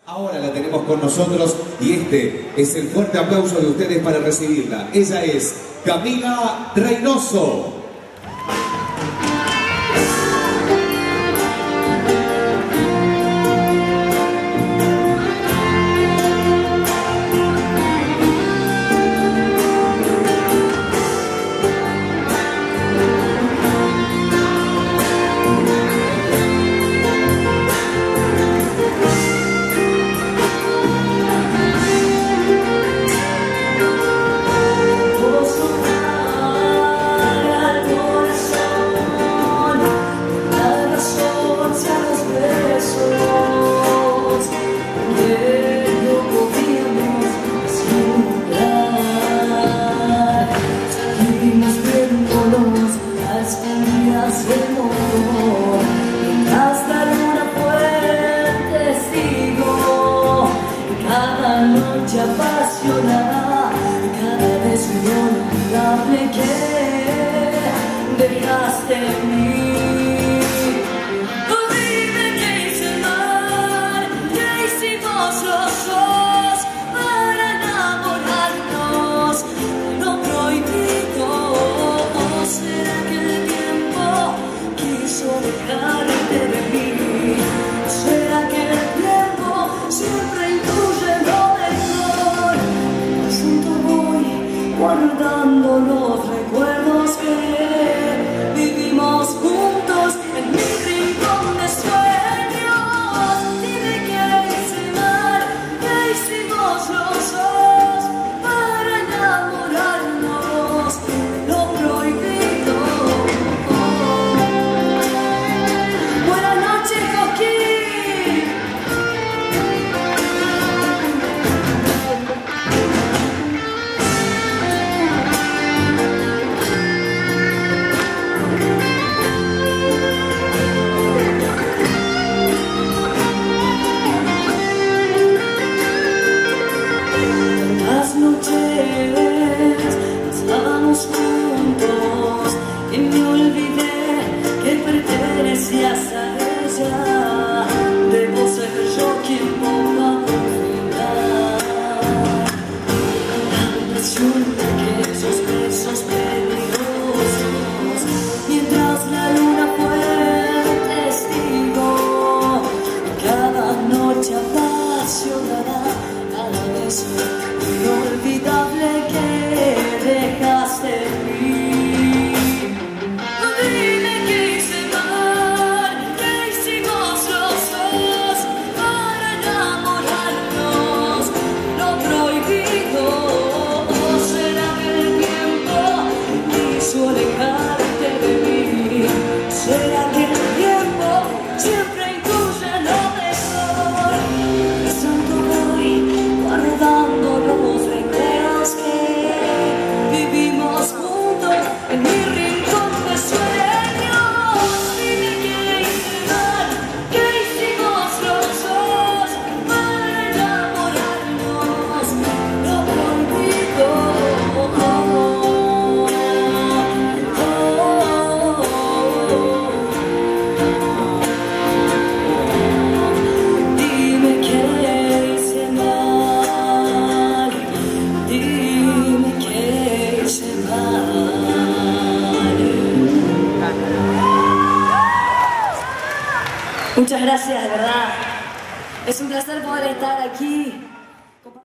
Ahora la tenemos con nosotros y este es el fuerte aplauso de ustedes para recibirla. Ella es Camila Reynoso. Apasionada, cada vez inolvidable que dejaste en mí. Oh, dime qué hice mal, qué hicimos los dos para enamorarnos, lo prohibido. ¿Será que el tiempo quiso dejarte de mí? ¿Será que el tiempo siempre incluye lo guardando los recuerdos que vivimos juntos en mi rincón de sueños? Dime qué hice mal, qué hicimos los dos para enamorarnos, lo prohibido. Buenas noches, Coquín. Estábamos juntos y me olvidé que pertenecías a ella. Debo ser yo quien ponga por final la impresión de aquellos besos peligrosos, mientras la luna fue testigo de cada noche apasionada, cada vez inolvidable que dejaste en mí. Dime qué hice mal, qué hicimos los dos para enamorarnos, lo prohibido. ¿Será que el tiempo quiso alejarte de mí? ¿Será que el tiempo siempre incluye lo mejor? Pensando hoy, guardando los recuerdos que vivimos juntos en mi rincón de sueños. Dime qué hice mal, qué hicimos los dos para enamorarnos, lo prohibido. Dime qué hice mal, dime qué hice mal. Muchas gracias, de verdad. Es un placer poder estar aquí.